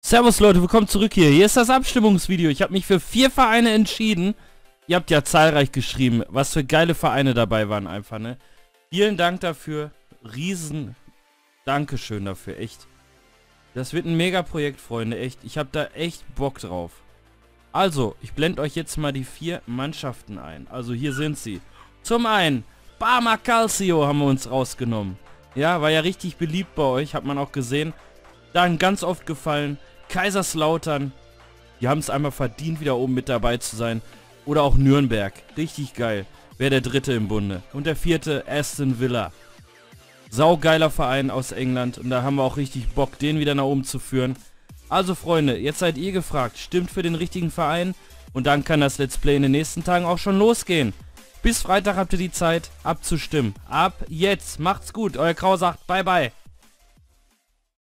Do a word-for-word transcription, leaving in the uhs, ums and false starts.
Servus Leute, willkommen zurück hier. Hier ist das Abstimmungsvideo. Ich habe mich für vier Vereine entschieden. Ihr habt ja zahlreich geschrieben, was für geile Vereine dabei waren einfach, ne? Vielen Dank dafür. Riesen Dankeschön dafür, echt. Das wird ein Mega-Projekt, Freunde, echt. Ich habe da echt Bock drauf. Also, ich blende euch jetzt mal die vier Mannschaften ein. Also hier sind sie. Zum einen, Parma Calcio haben wir uns rausgenommen. Ja, war ja richtig beliebt bei euch, hat man auch gesehen. Dann ganz oft gefallen, Kaiserslautern. Die haben es einmal verdient, wieder oben mit dabei zu sein. Oder auch Nürnberg. Richtig geil. Wäre der dritte im Bunde. Und der vierte, Aston Villa. Saugeiler Verein aus England. Und da haben wir auch richtig Bock, den wieder nach oben zu führen. Also Freunde, jetzt seid ihr gefragt. Stimmt für den richtigen Verein. Und dann kann das Let's Play in den nächsten Tagen auch schon losgehen. Bis Freitag habt ihr die Zeit, abzustimmen. Ab jetzt. Macht's gut. Euer Krau sagt bye bye.